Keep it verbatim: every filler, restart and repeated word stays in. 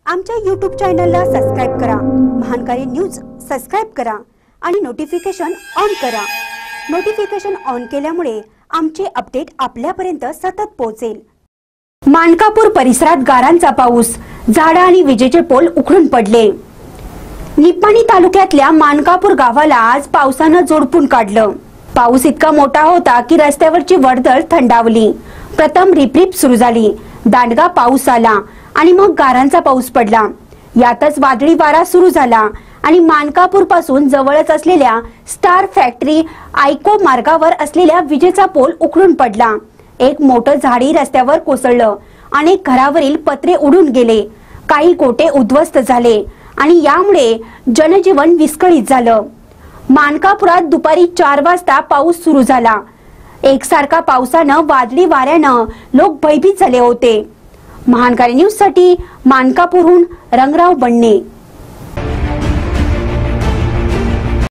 आमच्या यूट्यूब चॅनलला सबस्क्राइब करा, महानकारी न्यूज सबस्क्राइब करा आणि नोटिफिकेशन ऑन करा। नोटिफिकेशन ऑन केल्यामुळे आमचे अपडेट आपल्यापर्यंत सतत पोहोचेल। मानकापूर परिसरात गारांचा पाऊस, झाडं आणि विजेचे पोल उखडून पडले। निपाणी तालुक्यातल्या मानकापूर गावाला आज पावसानं झोडपून काढलं। पाऊस इतका मोठा होता की रस्त्यावरची वर्दळ थंडावली। प्रथम रिपरिप सुरू झाली, दांडगा पाऊस आला आणि मग गारांचा पाऊस पडला। यातच वादळी वारा सुरू झाला आणि मानकापूर पासून जवळच असलेल्या स्टार फॅक्टरी आयको मार्गावर असलेल्या विजेचा पोल उखडून पडला। एक मोठं झाडी रस्त्यावर कोसळलं, अनेक घरावरील पत्रे उडून गेले, काही गोटे उद्ध्वस्त झाले आणि यामुळे जनजीवन विस्कळीत झालं। मानकापुरात दुपारी चार वाजता पाऊस सुरू झाला। एकसारखा पावसानं वादळी वाऱ्यानं लोक भयभीत झाले होते। महानकारी न्यूज साठी मानकापूरहून रंगराव बन्ने।